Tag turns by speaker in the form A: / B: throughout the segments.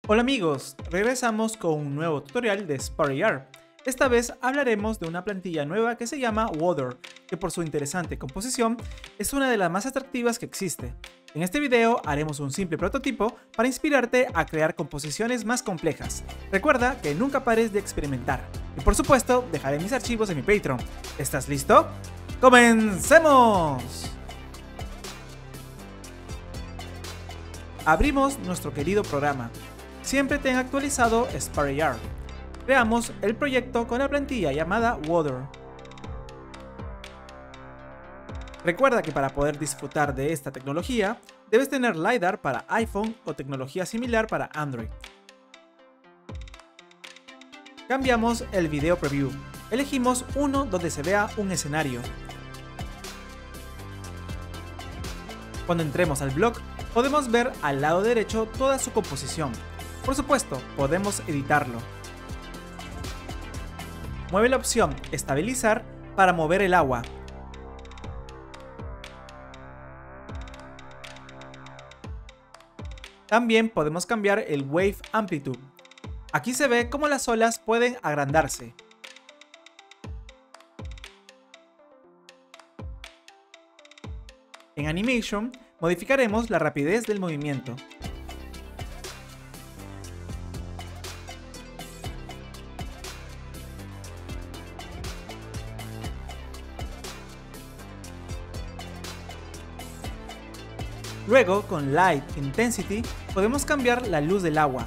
A: Hola amigos, regresamos con un nuevo tutorial de Spire. Esta vez hablaremos de una plantilla nueva que se llama Water, que por su interesante composición es una de las más atractivas que existe. En este video haremos un simple prototipo para inspirarte a crear composiciones más complejas. Recuerda que nunca pares de experimentar. Y por supuesto, dejaré mis archivos en mi Patreon. ¿Estás listo? ¡Comencemos! Abrimos nuestro querido programa. Siempre ten actualizado Spire. Creamos el proyecto con la plantilla llamada Water. Recuerda que para poder disfrutar de esta tecnología, debes tener LiDAR para iPhone o tecnología similar para Android. Cambiamos el video preview. Elegimos uno donde se vea un escenario. Cuando entremos al blog, podemos ver al lado derecho toda su composición. Por supuesto, podemos editarlo. Mueve la opción Estabilizar para mover el agua. También podemos cambiar el Wave Amplitude. Aquí se ve cómo las olas pueden agrandarse. En Animation, modificaremos la rapidez del movimiento. Luego, con Light Intensity, podemos cambiar la luz del agua.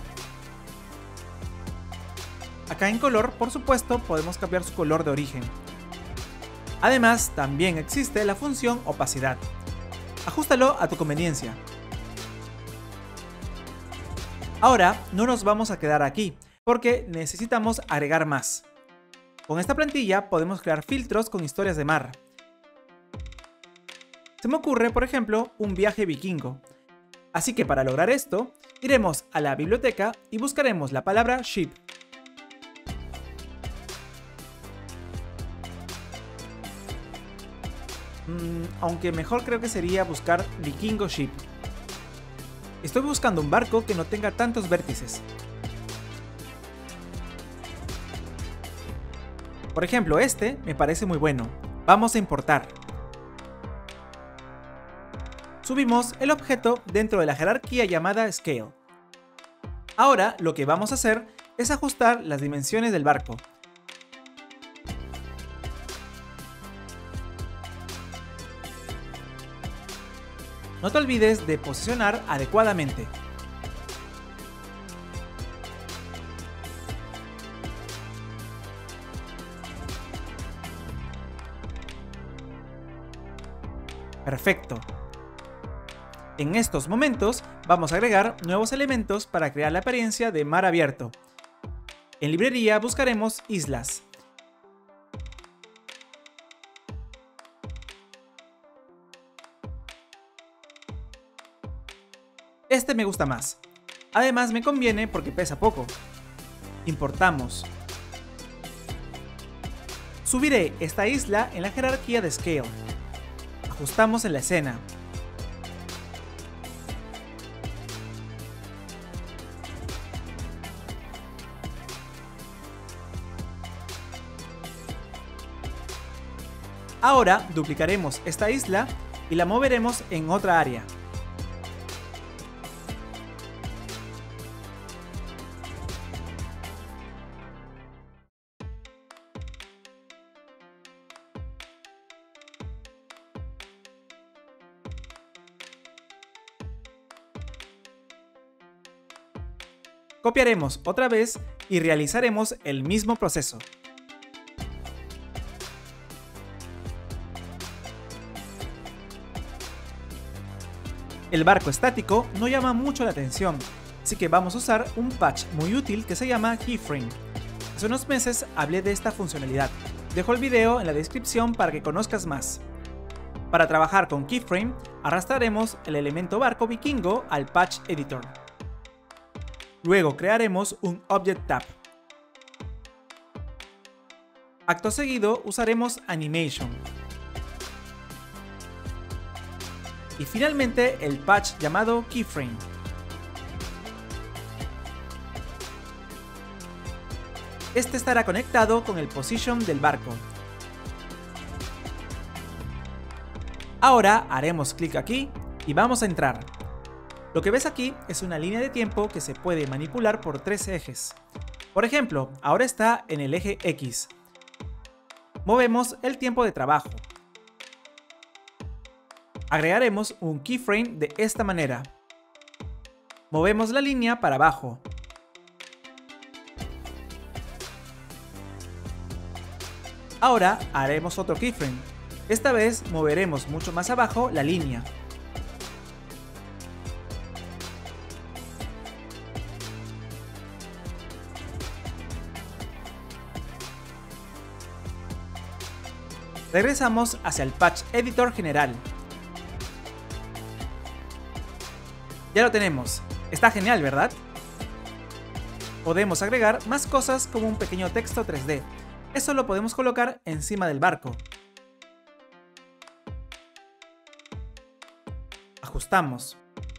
A: Acá en color, por supuesto, podemos cambiar su color de origen. Además, también existe la función opacidad. Ajústalo a tu conveniencia. Ahora, no nos vamos a quedar aquí, porque necesitamos agregar más. Con esta plantilla podemos crear filtros con historias de mar. Se me ocurre, por ejemplo, un viaje vikingo. Así que para lograr esto, iremos a la biblioteca y buscaremos la palabra ship. Aunque mejor creo que sería buscar vikingo ship. Estoy buscando un barco que no tenga tantos vértices. Por ejemplo, este me parece muy bueno. Vamos a importar. Subimos el objeto dentro de la jerarquía llamada Scale. Ahora lo que vamos a hacer es ajustar las dimensiones del barco. No te olvides de posicionar adecuadamente. Perfecto. En estos momentos vamos a agregar nuevos elementos para crear la apariencia de mar abierto. En librería buscaremos islas. Este me gusta más. Además me conviene porque pesa poco. Importamos. Subiré esta isla en la jerarquía de Scale. Ajustamos en la escena. Ahora duplicaremos esta isla y la moveremos en otra área. Copiaremos otra vez y realizaremos el mismo proceso. El barco estático no llama mucho la atención, así que vamos a usar un patch muy útil que se llama Keyframe. Hace unos meses hablé de esta funcionalidad. Dejo el video en la descripción para que conozcas más. Para trabajar con Keyframe, arrastraremos el elemento barco vikingo al Patch Editor. Luego crearemos un Object Tab. Acto seguido usaremos Animation. y finalmente el patch llamado Keyframe. Este estará conectado con el position del barco. Ahora haremos clic aquí y vamos a entrar. Lo que ves aquí es una línea de tiempo que se puede manipular por 3 ejes. Por ejemplo, ahora está en el eje X. Movemos el tiempo de trabajo. Agregaremos un keyframe de esta manera. Movemos la línea para abajo. Ahora haremos otro keyframe. Esta vez moveremos mucho más abajo la línea. Regresamos hacia el Patch Editor general. Ya lo tenemos. Está genial, ¿verdad? Podemos agregar más cosas como un pequeño texto 3D. Eso lo podemos colocar encima del barco. Ajustamos.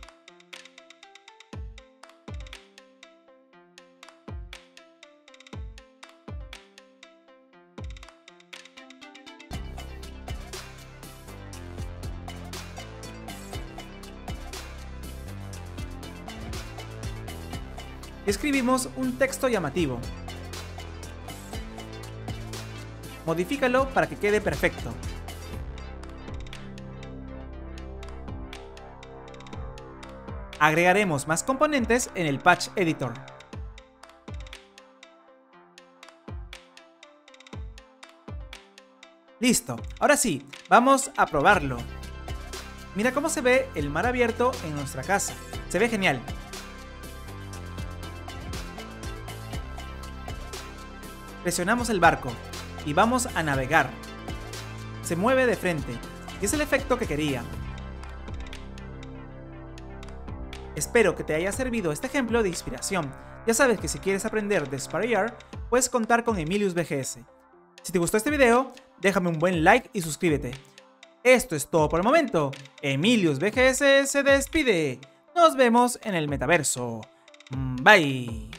A: Y escribimos un texto llamativo. Modifícalo para que quede perfecto. Agregaremos más componentes en el Patch Editor. Listo, ahora sí, vamos a probarlo. Mira cómo se ve el mar abierto en nuestra casa. Se ve genial. Presionamos el barco y vamos a navegar. Se mueve de frente y es el efecto que quería. Espero que te haya servido este ejemplo de inspiración. Ya sabes que si quieres aprender de Spire, puedes contar con Emilius VGS. Si te gustó este video, déjame un buen like y suscríbete. Esto es todo por el momento. Emilius VGS se despide. Nos vemos en el metaverso. Bye.